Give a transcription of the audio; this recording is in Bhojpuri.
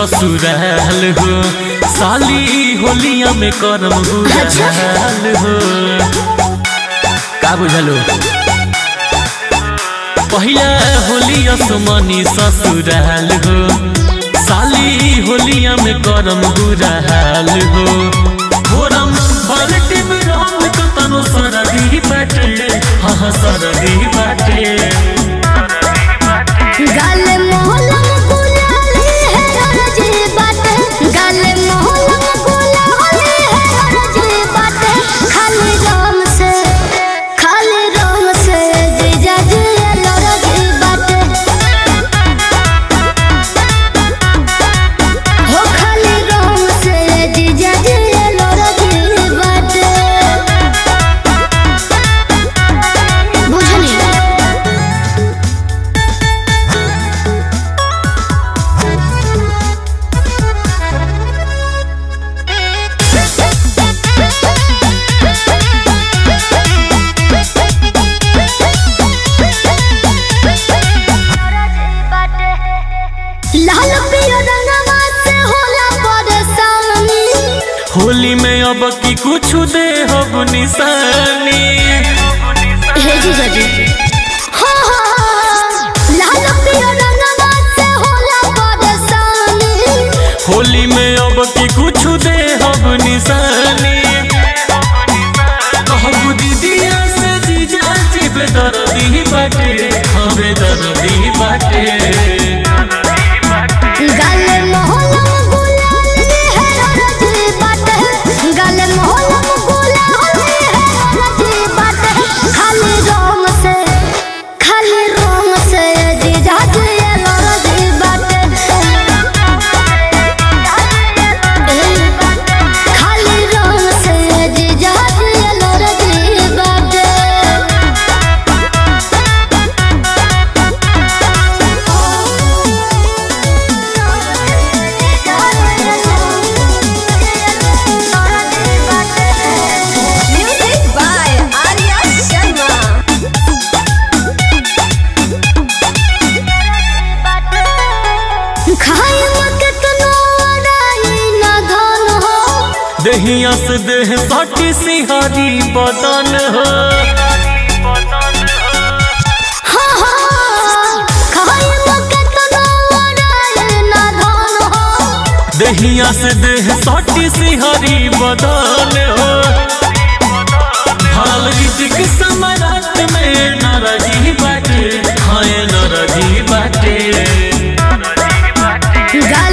ससुराल हो, साली होलिया में करम बुझाल हो। का बुझलो पहिला होलिया सुमनी ससुराल हो, साली होलिया में करम बुझाल हो। होरम बाल्टी में रंग कतनो सरदी बाटे, हाँ सरदी बाटे। गाले मोहल्ला में गुलाली है रजी बाटे, गाले मोहल्ला में गुलाली है रजी बाटे। खाली राम से जीजा जी रजी बाटे हो, खाली राम से जीजा जी रजी बाटे। बुझनी लाल पिया रंगवा से होला परेशानी, होली में अब की कुछ दे हब निशानी। हे जीजा जी लाल पिया रंगवा से होला परेशानी, होली में अब की कुछ दे हब निशानी। कहबू दीदिया से जीजा जी बेदर्दी बाटे, हाँ बेदर्दी बाटे। गाले मोहल्ला में गुलाली है रजी बाटे, गाले मोहल्ला में गुलाली है रजी बाटे। खाली रोम से जीजा जी रजी बाटे, खाली रोम से जीजा जी रजी बाटे। Music by Arya Sharma. खाई मकतनो अड़ाई न धन हो, दहिया से देह साटी सिहारी बदन हो। खाई मकतनो अड़ाई न धन हो, दहिया से देह साटी सिहारी बदन हो। भाल रीतिक समारात में नाराजी बाटे, हाँ नाराजी बाटे। गाले